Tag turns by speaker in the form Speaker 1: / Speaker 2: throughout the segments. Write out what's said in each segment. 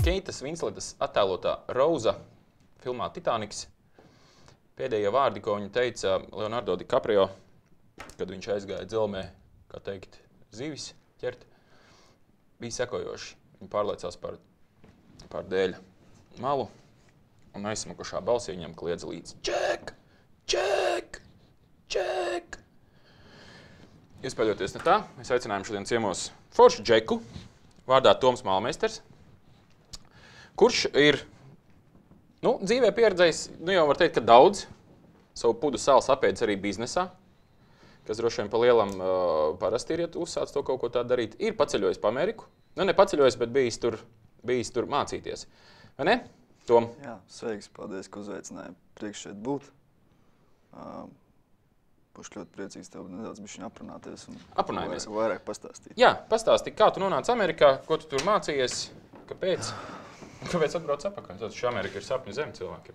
Speaker 1: Keitas Vinsletas attēlotā Roza filmā Titaniks. Pēdējie vārdi, ko viņa teica Leonardo DiCaprio, kad viņš aizgāja dzelmē, kā teikt, zivis ķert, bija sekojoši. Viņa pārliecās par dēļa malu un aizsmakušā balsī viņam kliedza līdz Ček! Ček! Ček! Iespēļoties ne tā, mēs aicinājām šodien ciemos foršu Džeku, vārdā Toms Mālmeisters, kurš ir dzīvē pieredzējis, jau var teikt, ka daudz savu pudu sāls apēdis arī biznesā, kas droši vien pa lielam parasti ir, ja tu uzsāc to kaut ko tā darīt. Ir paceļojis pa Ameriku. Ne paceļojis, bet bijis tur mācīties. Vai ne, Tom?
Speaker 2: Jā, sveiks, paldies, ka uzaicināji priekš šeit būt. Būšu ļoti priecīgs tev nedaudz bišķiņ aprunāties un vairāk pastāstīt.
Speaker 1: Jā, pastāstī, kā tu nonāci Amerikā, ko tu tur mācījies, kāpēc? Kāpēc atbrauc atpakaļ? Taču Amerika ir sapņu zeme cilvēkiem.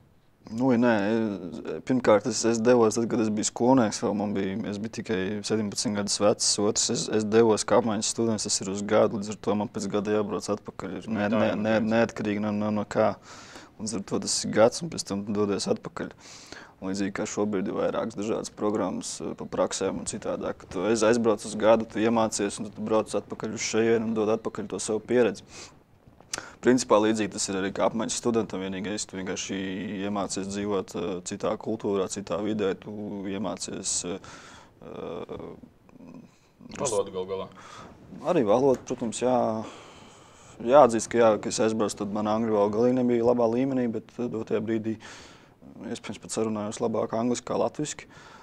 Speaker 2: Pirmkārt, es devos, tad, kad es biju skolnieks, es biju tikai 17 gadus vecs, otrs, es devos kā apmaiņas students, tas ir uz gadu, līdz ar to man pēc gada jābrauc atpakaļ, neatkarīgi no kā. Līdz ar to tas ir gads un pēc tam dodies atpakaļ. Līdzīgi kā šobrīd ir vairākas dažādas programmas pa praksēm un citādāk. Tu aizbrauc uz gadu, tu iemācies un tu brauc atpakaļ uz šejienu un dod atpakaļ to savu pieredzi. Principā līdzīgi tas ir arī kā apmaiņas studentam vienīgais. Tu vienkārši iemācies dzīvot citā kultūrā, citā vidē, tu iemācies...
Speaker 1: Valodu gal galā.
Speaker 2: Arī valoda, protams, jāatzīst, ka es aizbraucu, tad mana angļu valoda galīgi nebija labā līmenī, bet dotajā brīdī iespējams pat sarunājos labāk angliski kā latviski.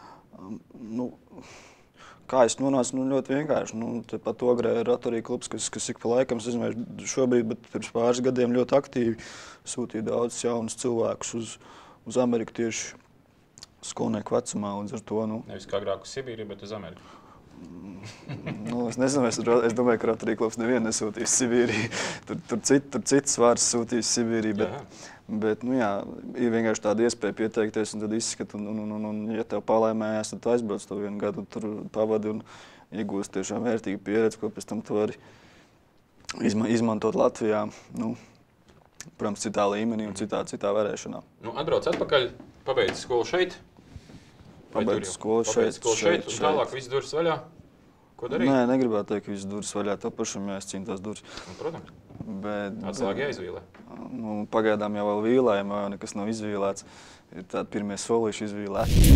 Speaker 2: Kā es nonācu? Ļoti vienkārši. Tepat Ogrē ir Rotary klubs, kas ik pa laikam, es nezinu, šobrīd, bet pirms pāris gadiem ļoti aktīvi sūtīja daudz jaunus cilvēkus uz Ameriku tieši skolnieku vecumā. Līdz ar to,
Speaker 1: Nevis kā agrāk uz Sibīriju, bet uz Ameriku.
Speaker 2: Es nezinu, es domāju, ka Rotary klubs nevienu nesūtīs Sibīriju. Tur cits vārds sūtīs Sibīriju, bet ir vienkārši tāda iespēja pieteikties un tad izskat, un ja tev palaimējās, tad tu aizbrauc to vienu gadu, tur pavadi un iegūst tiešām vērtīgu pieredzi, ko pēc tam tu vari izmantot Latvijā, protams, citā līmenī un citā vērēšanā.
Speaker 1: Atbrauc atpakaļ, pabeidz skolu šeit.
Speaker 2: Pabeidz skolu šeit,
Speaker 1: un tālāk viss durvis vaļā. Ko darīt?
Speaker 2: Nē, negribētu teikt, ka viss durvis vaļā, tev pašam jāizcīna tās durvis.
Speaker 1: Protams.
Speaker 2: Atslēga
Speaker 1: jāizvīlē.
Speaker 2: Pagaidām jau vēl vīlējam, jau nekas nav izvīlēts. Ir tādi pirmie solīši izvīlēti.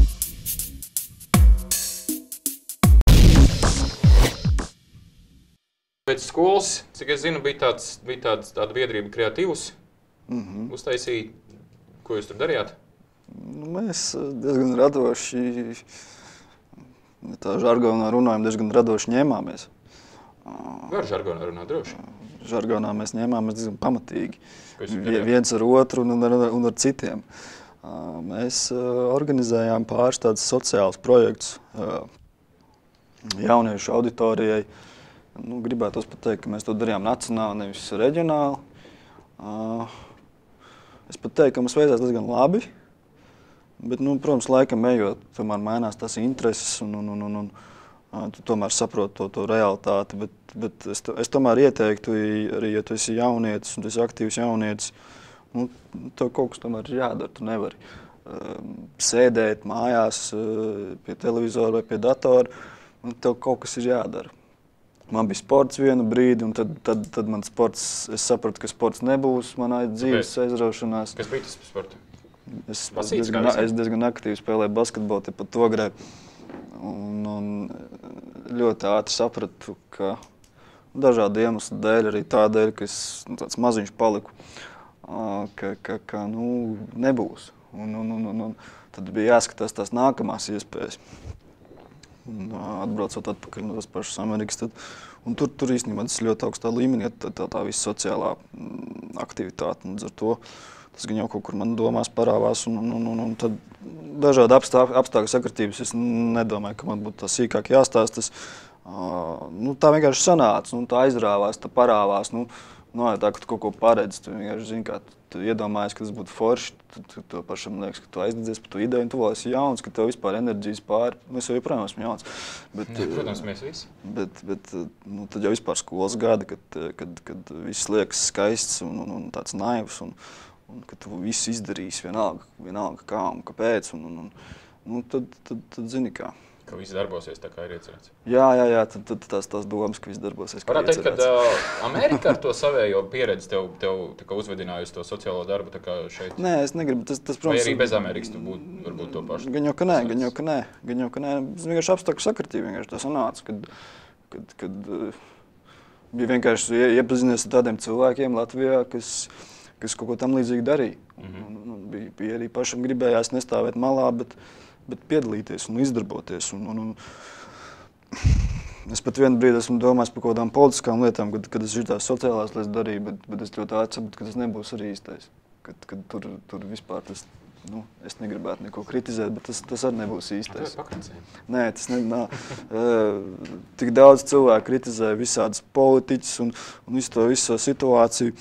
Speaker 2: Pēc
Speaker 1: skolas, cik es zinu, bija tāda biedrība Kreatīvus. Uztaisīja. Ko jūs tur darījāt?
Speaker 2: Mēs diezgan radoši, tā žargonā runājam, diezgan radoši ņēmāmies.
Speaker 1: Var žargonā runāt droši?
Speaker 2: Žargonā mēs ņēmāmies diezgan pamatīgi. Viens ar otru un ar citiem. Mēs organizējām pāris tādus sociālus projektus jauniešu auditorijai. Gribētos pateikt, ka mēs to darījām nacionāli, nevis reģionāli. Es pat teiktu, ka mums veicās diezgan labi. Bet, protams, laikam ejot, tomēr mainās tās intereses un tu tomēr saproti to realitāti. Bet es tomēr ieteiktu, arī, ja tu esi jaunietis un tu esi aktīvs jaunietis, tev kaut kas tomēr ir jādara. Tu nevari sēdēt mājās pie televizora vai pie datora, un tev kaut kas ir jādara. Man bija sports vienu brīdi, un tad man sports, es sapratu, ka sports nebūs manā dzīves aizraušanās.
Speaker 1: Kas bija tas par sportu?
Speaker 2: Es diezgan aktīvi spēlēju basketbolu tepat Ogrē un ļoti ātri sapratu, ka dažādu iemeslu dēļ, arī tādēļ, ka es tāds maziņš paliku, ka nebūs. Un tad bija jāskatās tās nākamās iespējas. Atbraucot atpakaļ no tās pašas Amerikas, un tur īstenībā tas ļoti augstā līmenī, tā visa sociālā aktivitāte, un līdz ar to tas gan jau kaut kur man domās parāvās, un tad dažādi apstākļu sakritības, es nedomāju, ka man būtu tā sīkāk jāstāstas. Tā vienkārši sanāca, tā aizrāvās, tā parāvās. No, ja tā, ka tu kaut ko paredzi, tu vienkārši zini, kā tu iedomājies, ka tas būtu forši, tu to pašam liekas, ka tu aizdedzies par to ideju, un tu vēl esi jauns, ka tev vispār enerģijas pāri. Es jau joprojām esmu jauns. Bet,
Speaker 1: protams, mēs visi.
Speaker 2: Bet nu, tad jau vispār skolas gadi, kad viss liekas skaists un tāds naivs, un ka tu visu izdarīsi vienalga kā un kāpēc, nu, tad zini kā.
Speaker 1: Ka viss darbosies tā kā ir iecerēts.
Speaker 2: Jā, tad tās domas, ka viss darbosies kā
Speaker 1: varētu
Speaker 2: iecerēts.
Speaker 1: Varētu teikt, ka Amerika ar to savējo pieredzi tev tā kā uzvedinājusi to sociālo darbu tā kā šeit?
Speaker 2: Nē, es negribu. Tas, protams,
Speaker 1: vai arī bez Amerikas tu būtu varbūt to pašu?
Speaker 2: Gan jau, ka nē. Es vienkārši apstākļu sakritību vienkārši tā sanāca, kad bija vienkārši iepazinies ar tādiem cilvēkiem Latvijā, kas kaut ko tam līdzīgi darīja. Bija arī pašam gribējās nestāvēt malā, bet piedalīties un izdarboties. Es pat vienu brīdi esmu domājis par kaut kādām politiskām lietām, kad es šitās sociālās lietas darīju, bet es ļoti saprotu, ka tas nebūs arī īstais. Kad tur vispār tas, nu, es negribētu neko kritizēt, bet tas arī nebūs īstais. Nē, tas nav. Tik daudz cilvēku kritizē visādas politiķus un visu situāciju.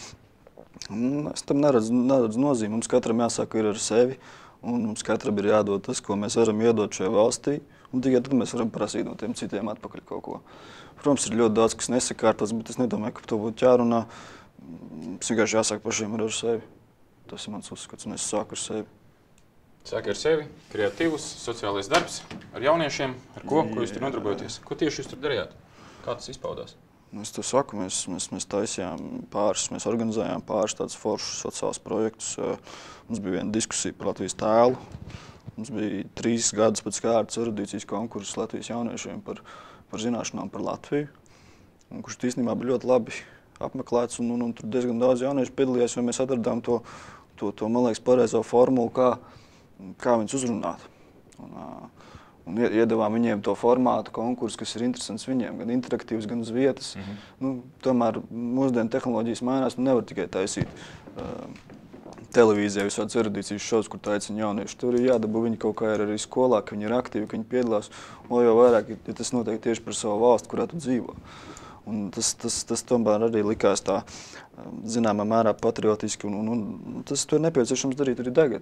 Speaker 2: Es tam neredzu nozīmi. Mums katram jāsaka ir ar sevi. Un mums katram ir jādod tas, ko mēs varam iedot šajā valstī, un tikai tad mēs varam prasīt no tiem citiem atpakaļ kaut ko. Protams, ir ļoti daudz, kas nesakārtas, bet es nedomāju, ka par to būtu jārunā. Mums vienkārši jāsāk pašiem ar sevi. Tas ir mans uzskats, un es sāku ar sevi.
Speaker 1: Sāki ar sevi, kreatīvs, sociālais darbs, ar jauniešiem, ar ko jūs tur nodarbojaties? Ko tieši jūs tur darījāt? Kā tas izpaudās?
Speaker 2: Es to saku, mēs taisījām mēs organizējām pāris tādus foršus sociālus projektus. Mums bija viena diskusija par Latvijas tēlu. Mums bija 3 gadus pēc kārtas erudīcijas konkurss Latvijas jauniešiem par zināšanām par Latviju, kurš īstenībā bija ļoti labi apmeklēts, un tur diezgan daudz jauniešu piedalījās, jo mēs atradām to man liekas, pareizo formulu, kā viņus uzrunāt. Un iedavām viņiem to formātu konkursu, kas ir interesants viņiem, gan interaktīvs, gan uz vietas. Tomēr mūsdienu tehnoloģijas mainās, nevar tikai taisīt televīzijā visādas erudīcijas šovus, kur aicina jaunieši. Tur ir jādabū viņi kaut kā ir arī skolā, ka viņi ir aktīvi, ka viņi piedalās. Un jau vairāk, ja tas notiek tieši par savu valsti, kurā tu dzīvo. Un tas tomēr arī likās tā zināmā mērā patriotiski, un tas to ir nepieciešams darīt arī tagad.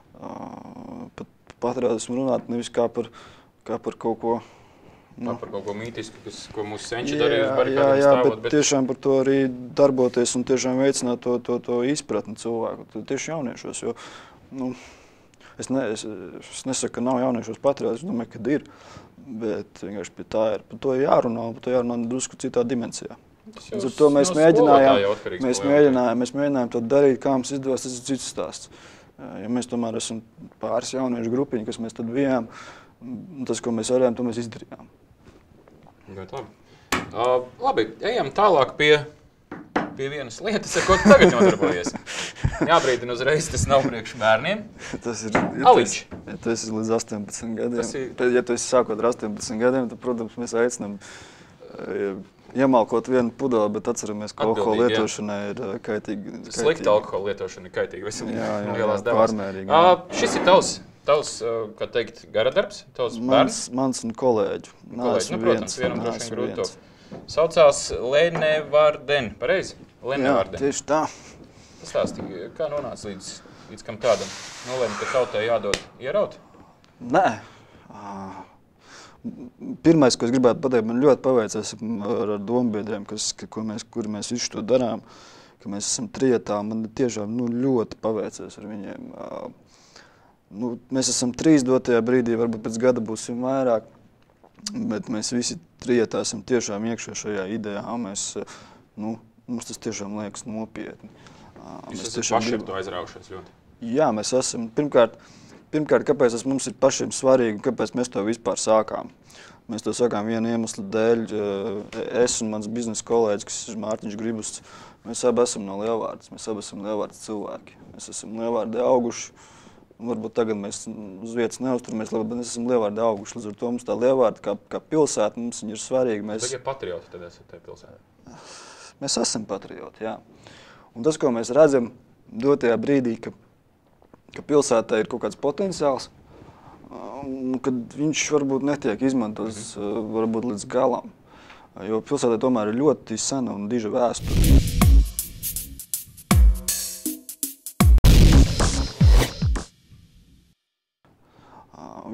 Speaker 2: Patriotismu runāt nevis kā par kaut ko...
Speaker 1: Kā par kaut ko mītisku, ko mūsu senči darīja uz barikādiem stāvot.
Speaker 2: Bet tiešām par to arī darboties un tiešām veicināt to izpratni cilvēku, tieši jauniešos. Jo, es nesaku, ka nav jauniešos patriotismu, es domāju, ka ir, bet vienkārši pie tā ir. Par to jārunā, un par to jārunā drusku citā dimensijā. Ar to mēs mēģinājām to darīt, kā mums izdevās, tas ir cits stāsts. Ja mēs tomēr esam pāris jauniešu grupiņi, kas mēs tad bijām, tas, ko mēs varējām, to mēs izdarījām.
Speaker 1: Ļoti labi. Labi, ejam tālāk pie vienas lietas, ar ko tu tagad nodarbojies. Jābrīdina uzreiz, tas nav priekš bērniem. Aliņš.
Speaker 2: Ja tu esi līdz 18 gadiem, ja tu esi sākot ar 18 gadiem, tad, protams, mēs aicinām iemalkot vienu pudeli, bet atceramies, ka alkohola lietošana ir kaitīga.
Speaker 1: Slikta alkohola lietošana ir kaitīga veselība.
Speaker 2: Jā, pārmērīgi.
Speaker 1: Šis ir tavs, kā teikt, garadarbs, tavs bērns?
Speaker 2: Mans un kolēģi.
Speaker 1: Protams, vienam droši vien grūti to. Saucās Lenevarden, pareizi? Lenevarden.
Speaker 2: Jā, tieši tā.
Speaker 1: Pastāsti, kā nonāca līdz kam tādam? Nolēma, ka tautai jādod ieraut?
Speaker 2: Nē. Pirmais, ko es gribētu pateikt, man ļoti paveicās ar dombiedriem, kuri mēs visu to darām, ka mēs esam trietā. Man tiešām ļoti paveicās ar viņiem. Mēs esam 3 dotajā brīdī, varbūt pēc gada būsim vairāk, bet mēs visi trietā esam tiešām iekšā šajā idejā. Mums tas tiešām liekas nopietni.
Speaker 1: Jūs esat paši ar to aizraujušies ļoti?
Speaker 2: Jā, mēs esam. Pirmkārt, kāpēc tas mums ir pašiem svarīgi un kāpēc mēs to vispār sākām? Mēs to sākām viena iemesla dēļ. Es un mans biznesa kolēģis, kas ir Mārtiņš Gribusts, mēs abi esam no Lielvārdas. Mēs abi esam Lielvārdas cilvēki. Mēs esam Lielvārdē auguši. Varbūt tagad mēs uz vietas neuzturamies, bet mēs esam Lielvārdē auguši. Līdz ar to mums tā Lielvārda kā pilsēta, mums viņa ir svarīga.
Speaker 1: Tagad patrioti tad esat tajā pilsētā?
Speaker 2: Mēs esam patrioti, jā. Un tas, ko mēs redzam dotajā brīdī, ka pilsētā ir kaut kāds potenciāls, un kad viņš varbūt netiek izmantots varbūt līdz galam, jo pilsētā tomēr ir ļoti sena un diža vēsture.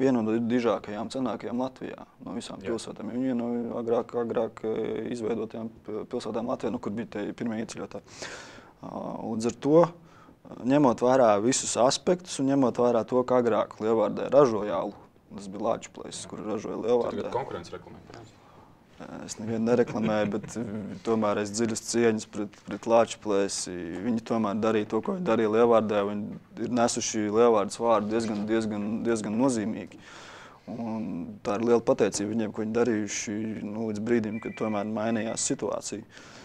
Speaker 2: viena no dižākajām cenākajām Latvijā no visām pilsētām. Viņa no agrāk izveidotajām pilsētām Latvijā, kur bija tie pirmie ieceļotāji. Līdz ar to, ņemot vērā visus aspektus un ņemot vērā to, ka agrāk Lielvārdē ražoja alu, tas bija Lāču plēsis, kur ražoja Lielvārdē.
Speaker 1: Tagad konkurence reklamē, protams.
Speaker 2: Es nevienu nereklamēju, bet tomēr es dziļas cieņas pret Lāču plēsi. Viņi tomēr darīja to, ko viņi darīja Lielvārdē. Viņi ir nesuši Lielvārdas vārdu diezgan nozīmīgi. Un tā ir liela pateicība viņiem, ko viņi darījuši līdz brīdim, kad tomēr mainījās situācija.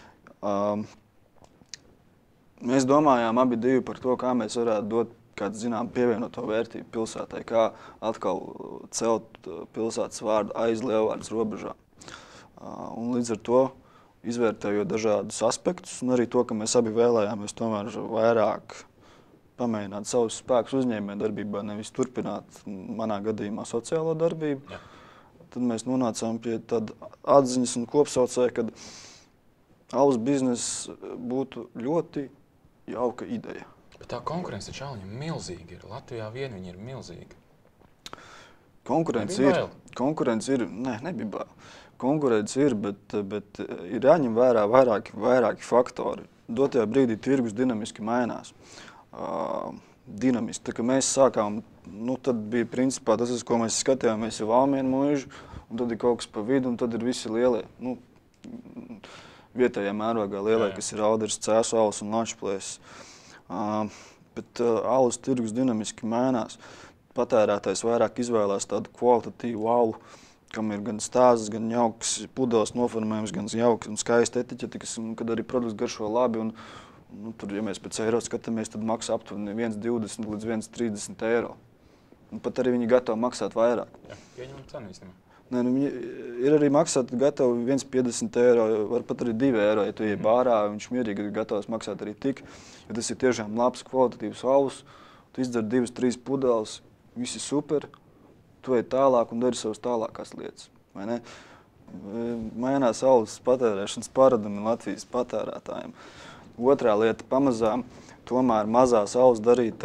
Speaker 2: Mēs domājām abi divi par to, kā mēs varētu dot kādu zinām pievienoto vērtību pilsētai, kā atkal celt pilsētas vārdu aiz Lielvārdas robežām. Un līdz ar to, izvērtējot dažādus aspektus, un arī to, ka mēs abi vēlējāmies tomēr vairāk pamēģināt savus spēkus uzņēmējdarbībā, nevis turpināt, manā gadījumā, sociālo darbību, tad mēs nonācām pie tāda atziņas un kopsaucēja, ka alus bizness būtu ļoti jauka ideja.
Speaker 1: Bet tā konkurence taču Alņiem milzīga ir. Latvijā vien viņi ir milzīgi.
Speaker 2: Konkurence ir, nebija bail. Konkurence ir, bet ir jāņem vērā vairāki faktori. Dotajā brīdī tirgus dinamiski mainās. Dinamiski. Tā kā mēs sākām, tad bija principā tas, ko mēs skatījāmies, ir Valmiera mūža, un tad ir kaut kas pa vidu, un tad ir visi lielie, vietējā mērogā lielie, kas ir Auders, Cēsu alas un Lāču plēsis. Bet alus tirgus dinamiski mainās. Patērētājs vairāk izvēlās tādu kvalitatīvu alu, kam ir gan stāzes, gan jauks pudeles noformējums, gan jauks un skaisti etiķeti, kad arī produkts garšo labi. Tur, ja mēs pēc eiro skatāmies, tad maksā aptuveni 1,20 līdz 1,30 eiro. Un pat arī viņi gatavi maksāt vairāk.
Speaker 1: Jā, pieņemam cenu īstenībā.
Speaker 2: Viņi ir arī maksāt gatavi 1,50 eiro, var pat arī 2 eiro, ja tu ej bārā, viņš mierīgi ir gatavs maksāt arī tik. Ja tas ir tiešām labs, kvalitatīvs alus, tu izdzer 2-3 pudeles, visi super, tu ej tālāk un dari savas tālākās lietas, vai ne? Mainās alus patērēšanas paradumi Latvijas patērētājiem. Otrā lieta pamazām, tomēr mazu alus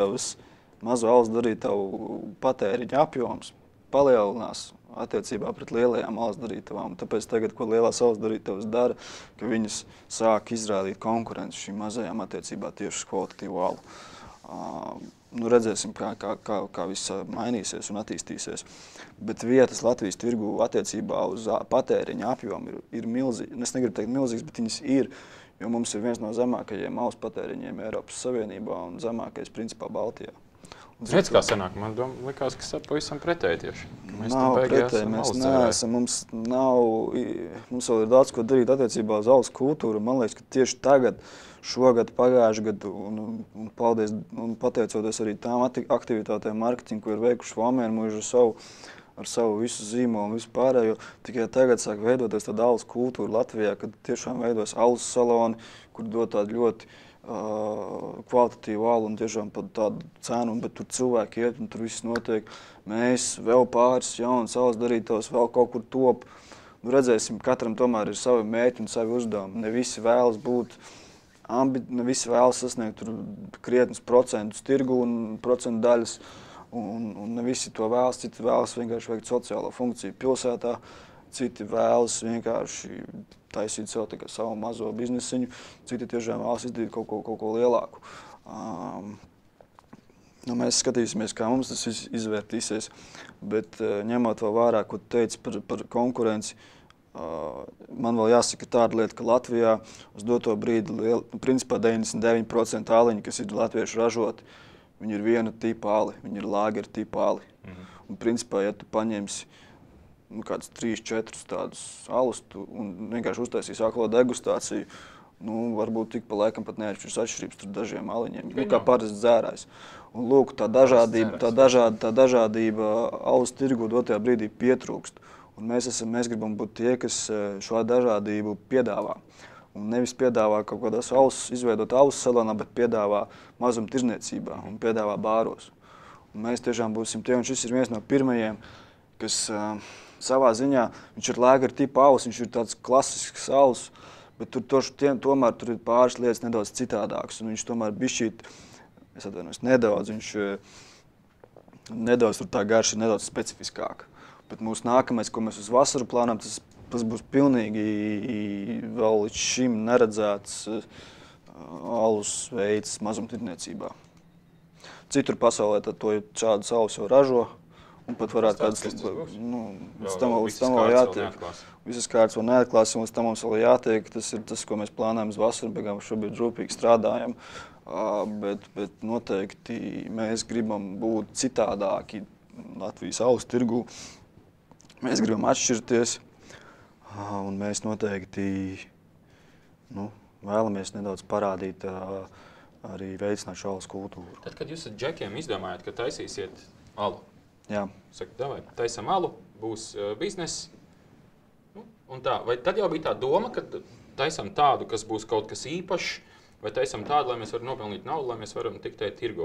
Speaker 2: darītavu patēriņa apjoms palielinās attiecībā pret lielajām alus darītavām. Tāpēc tagad, ko lielās alus darītavas dara, ka viņas sāk izrādīt konkurenci šīm mazajām attiecībā tieši uz kvalitatīvu alu. Redzēsim, kā viss mainīsies un attīstīsies. Bet vietas Latvijas tirgu attiecībā uz patēriņa apjomu ir milzīgi. Es negribu teikt milzīgs, bet viņas ir, jo mums ir viens no zemākajiem alus patēriņiem Eiropas Savienībā un zemākais principā Baltijā.
Speaker 1: Redz, kā sanāk, man likās, ka pavisam pretēji tieši.
Speaker 2: Nav pretēji, mēs neesam, mums vēl ir daudz ko darīt attiecībā uz alus kultūru. Man liekas, ka tieši tagad, šogad, pagājuši gadu, un pateicoties arī tām aktivitātēm marketingu, ko ir veikuši Valmiera mūža ar savu visu zīmolu un visu pārējo, tikai tagad sāk veidoties tāda alus kultūra Latvijā, kad tiešām veidos alus saloni, kur dod tādu ļoti kvalitatīvu alu un tiešām pat tādu cenu, bet tur cilvēki iet un tur viss notiek. Mēs vēl pāris jaunas alus darītavas vēl kaut kur top. Redzēsim, katram tomēr ir savi mērķi un savi uzdevumi. Ne visi vēlas būt ne visi vēlas sasniegt tur krietnus procentus tirgu un procentu daļas, un ne visi to vēlas, citi vēlas vienkārši veikt sociālo funkciju pilsētā, citi vēlas vienkārši taisīt sev savu mazo biznesiņu, citi tiešām vēlas izdarīt kaut ko lielāku. Mēs skatīsimies, kā mums tas izvērtīsies, bet ņemot vēl vērā, ko tu teici par konkurenci, man vēl jāsaka tāda lieta, ka Latvijā uz doto brīdi, principā 99% āliņi, kas ir latviešu ražoti, viņi ir viena tipa āli, viņi ir lāgera tipa āli. Un principā, ja tu paņemsi kāds 3-4 tādus alus un vienkārši uztaisīs aklo degustāciju, varbūt tik pa laikam pat neatšķirs atšķirības tur dažiem aliņiem, kā parasts dzērājs. Un lūk, tā dažādība alus tirgu dotajā brīdī pietrūkst. Un mēs gribam būt tie, kas šo dažādību piedāvā. Un nevis piedāvā kaut kādās izveidot alus salonā, bet piedāvā mazumtirdzniecībā un piedāvā bāros. Un mēs tiešām būsim tie, un šis ir viens no pirmajiem, kas savā ziņā, viņš ir lāgera tipa alus, viņš ir tāds klasisks alus, bet tomēr tur ir pāris lietas nedaudz citādākas, un viņš tomēr bišķīt, es atvainojos, nedaudz, viņš nedaudz tur tā garša ir nedaudz specifiskāka. Bet mūsu nākamais, ko mēs uz vasaru plānām, tas būs pilnīgi vēl līdz šim neredzēts alus veids mazumtirdzniecībā. Citur pasaulē šādus alus jau ražo, un pat varētu kādas, līdz tam vēl jātiek. Visas kārtas vēl neatklāsim, līdz tam mums vēl jātiek. Tas ir tas, ko mēs plānojam uz vasaru, beigām šobrīd rūpīgi strādājam. Bet noteikti mēs gribam būt citādāki Latvijas alus tirgū. Mēs gribam atšķirties, un mēs noteikti vēlamies nedaudz parādīt arī veicināt šo alus kultūru.
Speaker 1: Tad, kad jūs ar džekiem izdomājat, ka taisīsiet alu,
Speaker 2: jā.
Speaker 1: Saka, davai, taisam alu, būs bizness, un tā. Vai tad jau bija tā doma, ka taisam tādu, kas būs kaut kas īpašs, vai taisam tādu, lai mēs varam nopelnīt naudu, lai mēs varam tikt tirgo,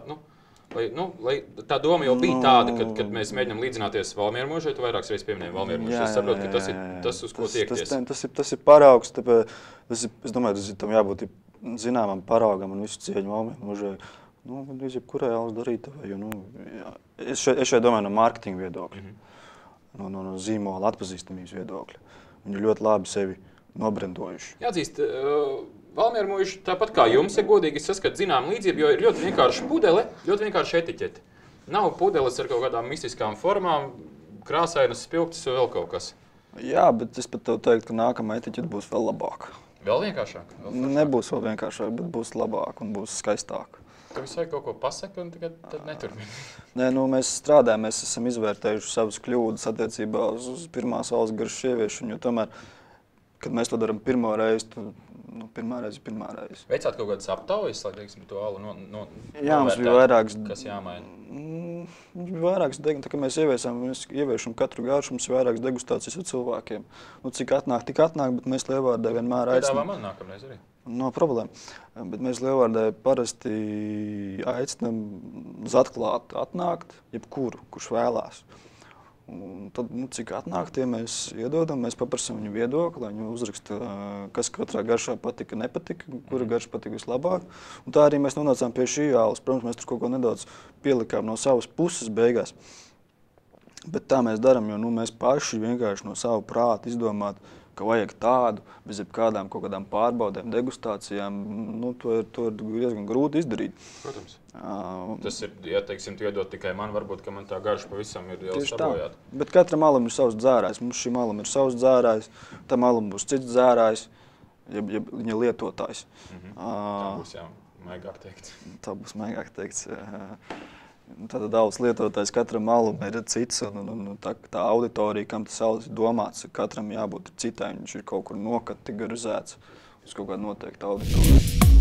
Speaker 1: vai tā doma jau bija tāda, kad mēs mēģinām līdzināties Valmieru mūžai, tu vairākas reizes pieminēji Valmieru mūžai. Es saprotu, ka tas ir tas, uz ko tiekties.
Speaker 2: Tas ir paraugs, es domāju, tas ir tam jābūt zināmam paraugam un visu cieņu Valmieru mūžai. Gandrīz jebkurai alus darītavai. Es šeit domāju no mārketinga viedokļa, no zīmola atpazīstamības viedokļa. Viņi ļoti labi sevi nobrendojuši.
Speaker 1: Jāatzīst, Valmieru mūža, tāpat kā jums, ja godīgi saskat zinām līdzību, jo ir ļoti vienkārši pudele, ļoti vienkārši etiķete. Nav pudeles ar kaut kādām mistiskām formām, krāsainas, spilgtas vai vēl kaut kas.
Speaker 2: Jā, bet es pat tev teiktu, ka nākamā etiķete būs vēl labāka.
Speaker 1: Vēl vienkāršāk?
Speaker 2: Nebūs vēl vienkāršāk, bet būs labāk un būs skaistāk.
Speaker 1: Tu visu vajag kaut ko pasaka un tad neturpini.
Speaker 2: Nē, mēs strādājam, mēs esam izvērtējuši savas kļūdas attiecībā uz pirmās alus garšas ieviešanu, jo tomēr, kad mēs to darām pirmo reizi, pirmā reize.
Speaker 1: Veicāt kaut kādas aptaujas, lai teiksim, to alu
Speaker 2: Jā, mums bija vairākas.
Speaker 1: Kas jāmaina?
Speaker 2: Mums bija vairākas degustācijas, ka mēs ieviešam katru garšu, mums ir vairākas degustācijas ar cilvēkiem. Cik atnāk, tik atnāk, bet mēs Lielvārdē vienmēr aicinām.
Speaker 1: Piedāvā man nākamreiz arī.
Speaker 2: Nav problēma. Bet mēs Lielvārdē parasti aicinām uz atklātu atnākt jebkuru, kurš vēlās. Un tad, cik atnāk, tie mēs iedodam, mēs paprasam viņu viedokli, lai viņi uzraksta, kas katrā garšā patika, nepatika, kura garša patika vislabāk. Un tā arī mēs nonācām pie šī alus. Protams, mēs tur kaut ko nedaudz pielikām no savas puses beigās. Bet tā mēs darām, jo mēs paši vienkārši no savu prātu izdomāt, ka vajag tādu, bez jebkādām kaut kādām pārbaudēm, degustācijām, to ir diezgan grūti izdarīt.
Speaker 1: Protams. Tas ir, ja teiksim, tu iedod tikai man, varbūt, ka man tā garša pavisam ir jau sabojāta.
Speaker 2: Bet katram alam ir savs dzērājs. Mums šim alam ir savs dzērājs, tam alam būs cits dzērājs, ja viņa lietotājs.
Speaker 1: Tā būs, jā, maigāk teikts.
Speaker 2: Tā būs maigāk teikts. Tātad alus lietotājs katram alam ir cits, un tā auditorija, kam tas alus ir domāts, katram jābūt citai, viņš ir kaut kur nokategorizēts uz kaut kādu noteiktu auditoriju.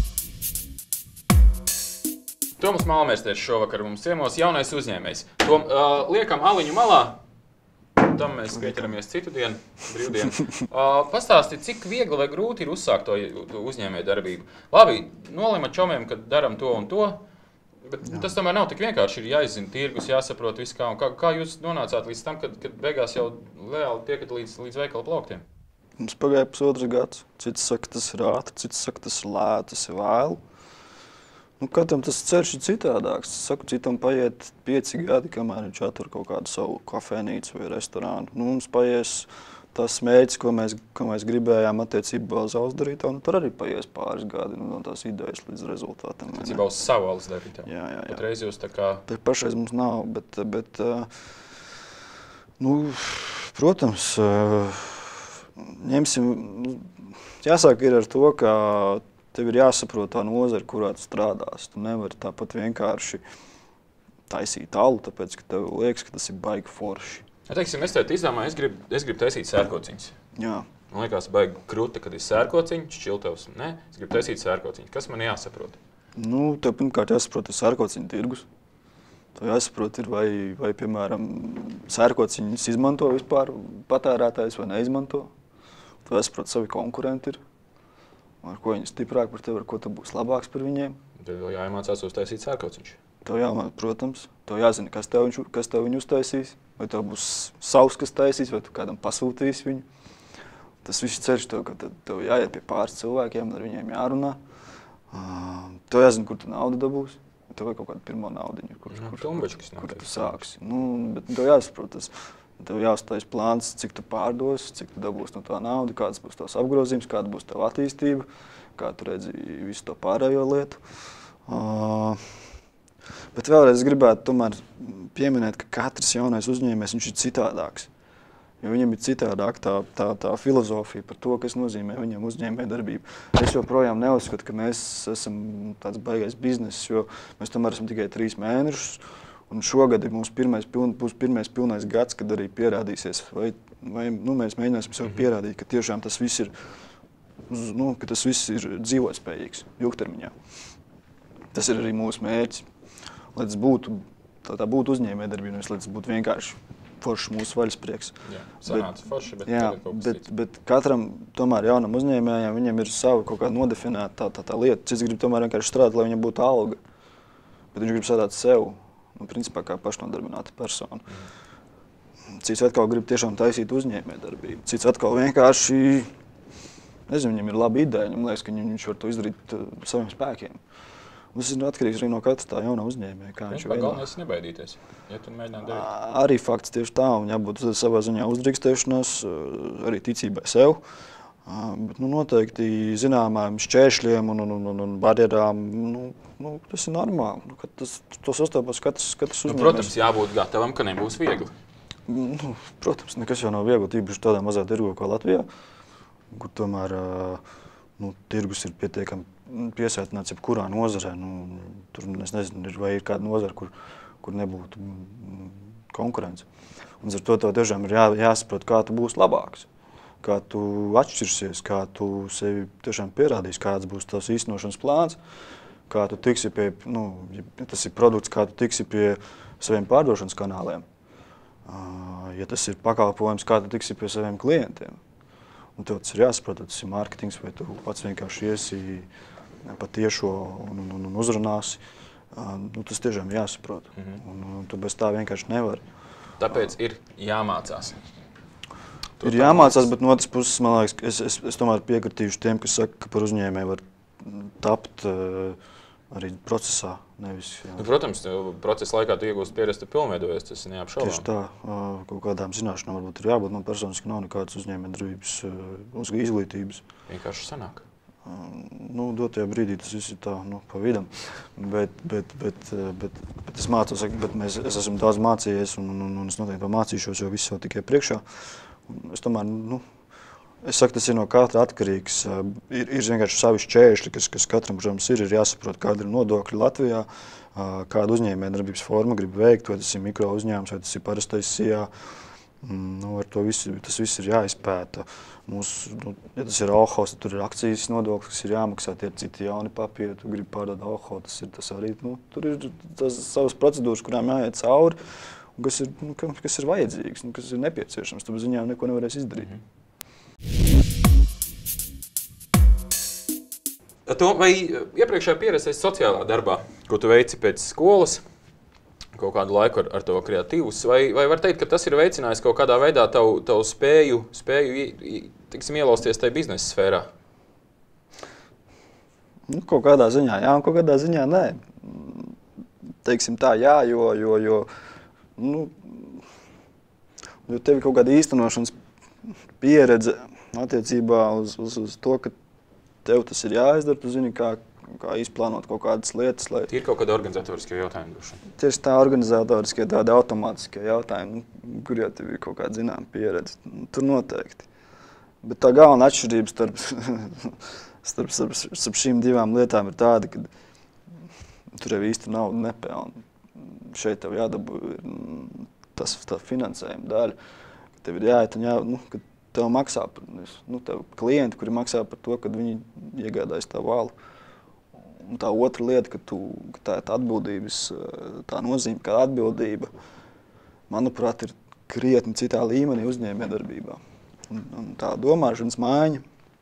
Speaker 1: Toms Malmēsters šovakar mums ciemos, jaunais uzņēmējs. Tom, liekam aliņu malā, tam mēs pieķeramies citu dienu, brīvdienu. Pastāsti, cik viegli vai grūti ir uzsākt to uzņēmēju darbību. Labi, nolēma čomiem, ka daram to un to, bet tas tomēr nav tik vienkārši. Ir jāizzina tirgus, jāsaprot visu kā. Un kā jūs nonācāt līdz tam, kad beigās jau reāli tiekat līdz veikala plauktiem?
Speaker 2: Mums pagāja pusotrs gads. Cits saka, tas ir ātri, cits saka, tas ir lēti, tas ir vēlu. Katram tas ceļš ir citādāks. Es saku, citam paiet 5 gadi, kamēr viņš atver kaut kādu savu kafejnīcu vai restorānu. Mums paies tas mērķis, ko mēs gribējām attiecībā uz alus darītāju, tur arī paies pāris gadi no tās idejas līdz rezultātam.
Speaker 1: Attiecībā uz savu alus darītāju?
Speaker 2: Jā.
Speaker 1: Patreiz jūs tā kā...
Speaker 2: Pašreiz mums nav, bet protams, jāsāk ir ar to, ka tev ir jāsaprot tā nozara, kurā tu strādās. Tu nevari tāpat vienkārši taisīt alu, tāpēc, ka tev liekas, ka tas ir baigi forši.
Speaker 1: Teiksim, es tev izdomāju, es gribu taisīt sērkociņus.
Speaker 2: Jā.
Speaker 1: Man liekas, baigi kruta, kad ir sērkociņi, šķiltavs. Nē, es gribu taisīt sērkociņus. Kas man jāsaprot?
Speaker 2: Tev pirmkārt jāsaprot ir sērkociņu tirgus. Tev jāsaprot ir, vai piemēram, sērkociņus izmanto vispār patērētājs vai neizmanto. Tev jāsaprot, savi konkurenti ir. Ar ko viņi stiprāk par tevi, ar ko tu būs labāks par viņiem.
Speaker 1: Tev jau jāiemācās uztaisīt sērkociņš.
Speaker 2: Tev protams, tev jāzina, kas tev viņu uztaisīs. Vai tev būs savs, kas taisīs, vai tu kādam pasūtīs viņu. Tas viss ceļš tev, ka tev jāiet pie pāris cilvēkiem, ar viņiem jārunā. Tev jāzina, kur tu naudu dabūsi. Tev vajag kaut kādu pirmo naudiņu, kur tu sāksi. Bet tev jāsaprot, tev jāuztais plāns, cik tu pārdos, cik tu dabūsi no tā nauda, kāds būs tavs apgrozījums, kāda būs tava attīstība, kā tu redzi visu to pārējo lietu. Bet vēlreiz es gribētu tomēr pieminēt, ka katrs jaunais uzņēmējs viņš ir citādāks. Jo viņam ir citādāk tā filozofija par to, kas nozīmē viņam uzņēmējdarbība. Es joprojām neuzskatu, ka mēs esam tāds baigais bizness, jo mēs tomēr esam tikai 3 mēnešus. Un šogad ir mūsu būs pirmais pilnais gads, kad arī pierādīsies, vai mēs mēģināsim sev pierādīt, ka tiešām tas viss ir, ka tas viss ir dzīvotspējīgs ilgtermiņā. Tas ir arī mūsu mērķis, lai tas būtu, tā būtu uzņēmējdarbība, lai tas būtu vienkārši forši mūsu vaļasprieks.
Speaker 1: Jā, sanāca forši,
Speaker 2: bet katram tomēr jaunam uzņēmējam, viņam ir sava kaut kāda nodefinēta tā lieta. Cits grib tomēr vienkārši strādāt, lai viņam būtu alga, bet viņš grib strādāt sev, principā kā pašnodarbināta persona. Cits atkal grib tiešām taisīt uzņēmējdarbību. Cits atkal vienkārši, nezinu, viņam ir laba ideja, viņam liekas, ka viņš var to izdarīt saviem spēkiem. Tas ir atkarīgs arī no katra tā jaunā uzņēmēja, kā viņš veido.
Speaker 1: Galvenais nebaidīties, ja tu mēģināt darīt.
Speaker 2: Arī fakts tieši tā, un jābūt savā ziņā uzdrīkstēšanās, arī ticībai sev. Bet noteikti zināmām šķēršļiem un barjerām, tas ir normāli. To sastopas katrs uzņēmējs.
Speaker 1: Protams, jābūt gatavam, ka nebūs viegli.
Speaker 2: Protams, nekas jau nav viegli, tīpaši tādā mazā tirgu kā Latvijā, kur tomēr tirgus ir pietiekami piesātināts jebkurā nozarē. Tur es nezinu, vai ir kāda nozara, kur nebūtu konkurence. Un ar to tev tiešām ir jāsaprot, kā tu būsi labāks, kā tu atšķirsies, kā tu sevi tiešām pierādīsi, kāds būs tavs īstenošanas plāns, kā tu tiksi pie, ja tas ir produkts, kā tu tiksi pie saviem pārdošanas kanāliem. Ja tas ir pakalpojums, kā tu tiksi pie saviem klientiem. Un tev tas ir jāsaprot, tas ir mārketings, vai tu pats vienkārši iesi pa tiešo un uzrunāsi. Tas tiešām jāsaprot. Un tu bez tā vienkārši nevari.
Speaker 1: Tāpēc ir jāmācās.
Speaker 2: Ir jāmācās, bet no otras puses, man liekas, es tomēr piekritīšu tiem, kas saka, ka par uzņēmēju var tapt arī procesā. Nevis,
Speaker 1: protams, procesa laikā tu iegūst pieredzi, tu pilnveidojies, tas ir neapšaubām.
Speaker 2: Tieši tā, kaut kādām zināšanām varbūt ir jābūt. Man personiski nav nekādas uzņēmējdarbības izglītības.
Speaker 1: Vienkārši sanāk.
Speaker 2: Dotajā brīdī tas viss ir tā, pa vidam. Bet es mācos, es esmu daudz mācījies un es noteikti mācīšos, jo viss jau tikai priekšā. Es tomēr, es saku, tas ir no katra atkarīgs. Ir vienkārši savi šķēršļi, kas katram, protams, ir jāsaprot, kāda ir nodokļi Latvijā, kādu uzņēmējdarbības formu grib veikt, vai tas ir mikro uzņēmums, vai tas ir parastais SIA. Ar to tas viss ir jāizpēta. Ja tas ir alkohols, tad tur ir akcijas nodoklis, kas ir jāmaksā, tie ir citi jauni papīri, tu gribi pārdot alkoholu, tas arī, tur ir tas savas procedūras, kurām jāiet cauri, un kas ir vajadzīgs, kas ir nepieciešams, tu bez viņām neko nevarēs izdarīt.
Speaker 1: Vai iepriekšējā pieredzē sociālā darbā, ko tu veici pēc skolas, kaut kādu laiku ar to kreatīvus, vai var teikt, ka tas ir veicinājis kaut kādā veidā tavu spēju ielausties tajā biznesa sfērā?
Speaker 2: Kaut kādā ziņā jā, un kaut kādā ziņā nē. Teiksim tā, jā, jo tev ir kaut kāda īstenošanas pieredze attiecībā uz to, ka tev tas ir jāizdara, tu zini, kā izplānot kaut kādas lietas.
Speaker 1: Ir kaut kāda organizatoriskie jautājumi droši.
Speaker 2: Tieši tā organizatoriskie, tādi automātiskie jautājumi, kur jau tev ir kaut kāda zināma pieredze. Tur noteikti. Bet tā galvenā atšķirība starp šīm divām lietām ir tāda, ka tur jau īsti naudu nepelna. Šeit tev jādabū tā finansējuma daļa, ka tev ir jāiet un ka tev maksā par tev klienti, kuri maksā par to, kad viņi iegādājas tā valu. Un tā otra lieta, ka tā atbildības, tā nozīme, kā atbildība, manuprāt, ir krietni citā līmenī uzņēmējdarbībā. Un tā domāšanas maiņa,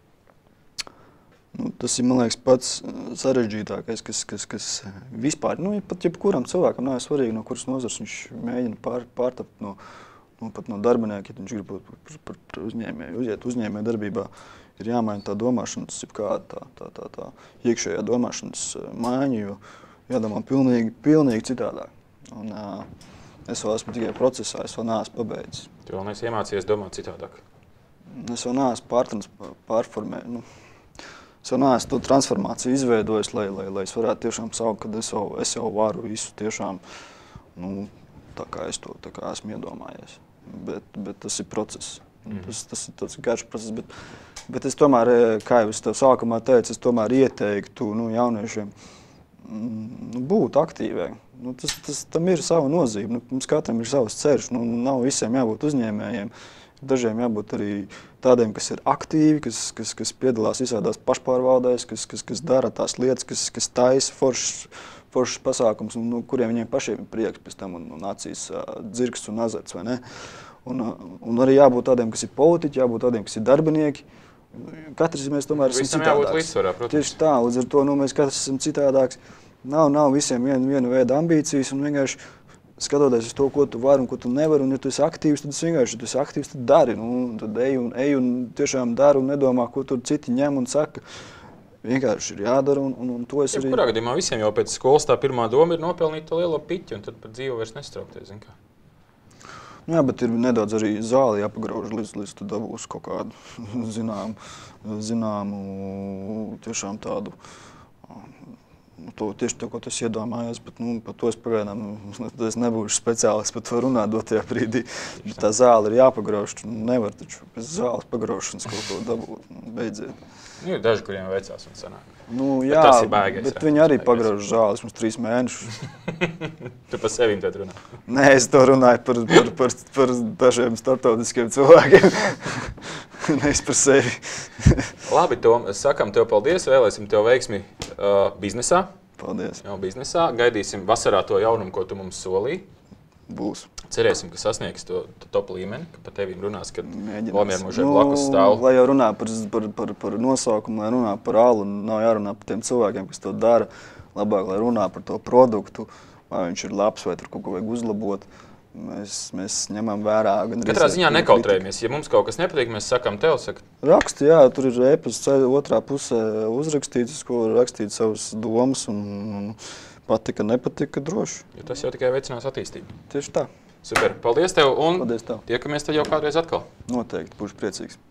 Speaker 2: tas ir, man liekas, pats sarežģītākais, kas vispār, pat jebkuram cilvēkam nav svarīgi, no kuras nozars viņš mēģina pārtapt pat no darbinieka, ja viņš grib būt par uzņēmēju, uziet uzņēmējdarbībā. Ir jāmaina tā domāšanas, tā iekšējā domāšanas maiņa, jādomā pilnīgi citādāk. Un, es vēl esmu tikai procesā, es vēl neesmu pabeidzis.
Speaker 1: Tu vēl neesi iemācījies domāt citādāk?
Speaker 2: Es vēl neesmu pārformējis. Es vēl neesmu to transformāciju izveidojis, lai es varētu tiešām saukt, ka es jau varu visu tiešām, tā kā esmu iedomājies. Bet tas ir process. Tas ir tāds garš process. Bet es tomēr, kā jau es tev sākumā teicu, es tomēr ieteiktu jauniešiem būt aktīviem. Tam ir sava nozīme. Mums katram ir savs ceļš. Nav visiem jābūt uzņēmējiem. Dažiem jābūt arī tādiem, kas ir aktīvi, kas piedalās visādās pašpārvaldēs, kas dara tās lietas, kas taisa foršas pasākums, kuriem viņiem pašiem ir prieks pēc tam un acīs dzirksts un azarts, vai ne? Un arī jābūt tādiem, kas ir politiķi, jābūt tādiem, kas ir darbinieki. Katrs mēs tomēr esam citādāks.
Speaker 1: Visam jābūt līdzsvarā, protams.
Speaker 2: Tieši tā, līdz ar to mēs katrs esam citādāks. Nav visiem viena veida ambīcijas un vienkārši skatoties uz to, ko tu vari un ko tu nevari, un ja tu esi aktīvs, tad tad dari. Tad ej un tiešām dari un nedomā, ko tur citi ņem un saka. Vienkārši ir jādara un to es arī...
Speaker 1: Kurā gadījumā visiem jau pēc skolas tā pirmā doma ir nopelnīt to lielo piķi un tad par dzīvi vairs nestraukties, zin kā?
Speaker 2: Jā, bet ir nedaudz arī zāli jāpagrauž, līdz tu dabūsi kaut kādu zināmu tiešām tādu... Tieši to, ko tu iedomājies, bet par to es pagaidām es nebūšu speciālists par to runāt dotajā brīdī. Bet tā zāle ir jāpagrauž, tu nevar taču bez zāles pagraušanas kaut ko dabūt, beidziet.
Speaker 1: Ir daži, kuriem veicās un sanāk.
Speaker 2: Jā, bet viņi arī pagrauž zāles mums 3 mēnešus.
Speaker 1: Tu par sevīm tad runā?
Speaker 2: Nē, es to runāju par dažiem starptautiskiem cilvēkiem. Nevis par sevi.
Speaker 1: Labi, Tom, sakam tev paldies, vēlēsim tev veiksmi biznesā.
Speaker 2: Paldies.
Speaker 1: Jau biznesā. Gaidīsim vasarā to jaunumu, ko tu mums solīji.
Speaker 2: Būs.
Speaker 1: Cerēsim, ka sasniegs to top līmeni, ka par tevīm runās, kad Vomieru mūžē blakus stāv.
Speaker 2: Lai jau runā par nosaukumu, lai runā par alu, nav jārunā par tiem cilvēkiem, kas to dara. Labāk, lai runā par to produktu, vai viņš ir labs, vai tur kaut ko vajag uzlabot. Mēs ņemam vērā.
Speaker 1: Katrā ziņā nekautrējamies. Ja mums kaut kas nepatīk, mēs sakam tev.
Speaker 2: Raksti, jā, tur ir e-pasts otrā pusē uzrakstīts, ko rakstīt savas domas un patika, nepatika droši.
Speaker 1: Jo tas jau tikai veicinās attīstību.
Speaker 2: Tieši tā.
Speaker 1: Super. Paldies tev un
Speaker 2: paldies tev.
Speaker 1: Tiekamies tad jau kādreiz atkal.
Speaker 2: Noteikti, būšu priecīgs.